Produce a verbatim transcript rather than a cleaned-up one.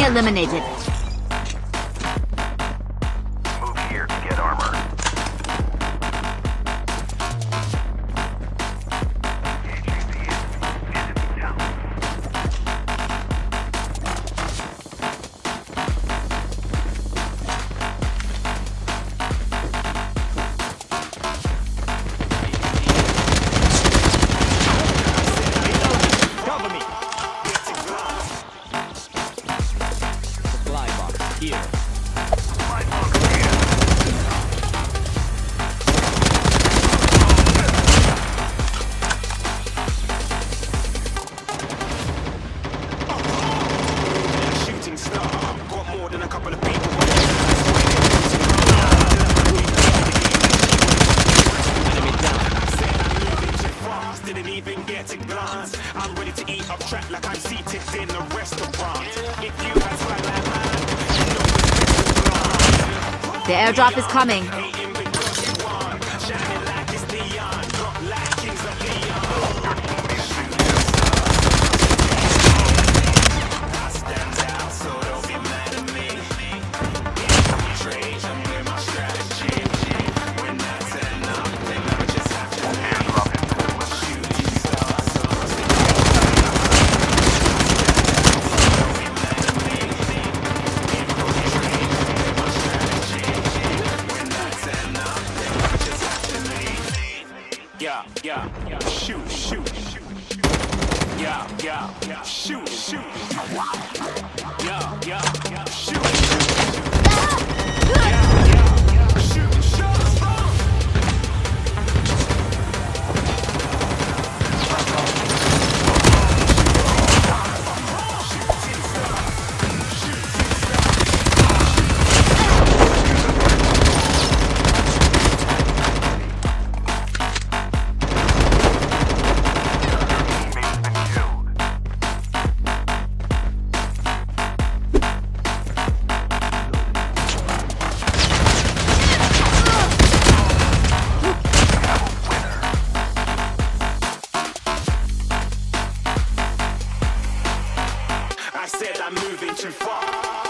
eliminated. Move here to get armor. I'm ready to eat up track like I'm seated in a restaurant. If you had swag like mine, The airdrop is coming. hating because you want, shining like it's neon, drop like kings of Leon. I stand out, so don't be mad at me. Trade, I'm with my strategy. When I turn up, they never just have to hand up into shooting stars. Yeah, yeah, yeah, shoot, shoot, shoot. Yeah, yeah, yeah, shoot, shoot. Yeah, yeah, yeah, shoot, shoot. Yeah, yeah, yeah, shoot, shoot. I said I'm moving too far.